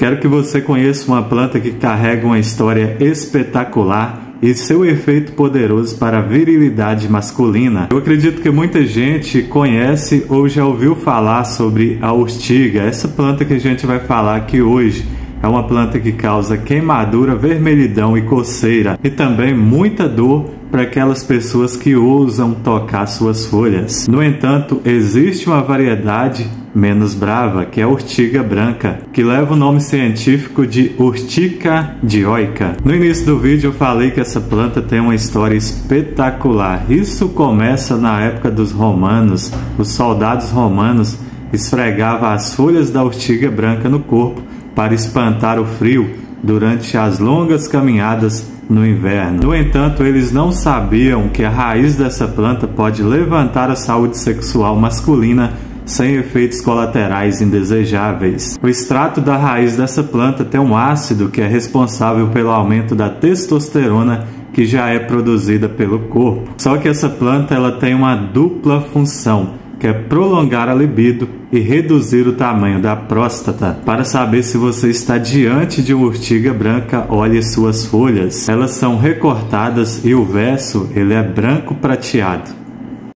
quero que você conheça uma planta que carrega uma história espetacular e seu efeito poderoso para a virilidade masculina. Eu acredito que muita gente conhece ou já ouviu falar sobre a urtiga. Essa planta que a gente vai falar aqui hoje é uma planta que causa queimadura, vermelhidão e coceira, e também muita dor para aquelas pessoas que ousam tocar suas folhas. No entanto, existe uma variedade menos brava, que é a urtiga branca, que leva o nome científico de Urtica dioica. No início do vídeo eu falei que essa planta tem uma história espetacular. Isso começa na época dos romanos. Os soldados romanos esfregavam as folhas da urtiga branca no corpo para espantar o frio durante as longas caminhadas no inverno. No entanto, eles não sabiam que a raiz dessa planta pode levantar a saúde sexual masculina sem efeitos colaterais indesejáveis. O extrato da raiz dessa planta tem um ácido que é responsável pelo aumento da testosterona que já é produzida pelo corpo. Só que essa planta ela tem uma dupla função, que é prolongar a libido e reduzir o tamanho da próstata. Para saber se você está diante de uma urtiga branca, olhe suas folhas. Elas são recortadas e o verso ele é branco prateado.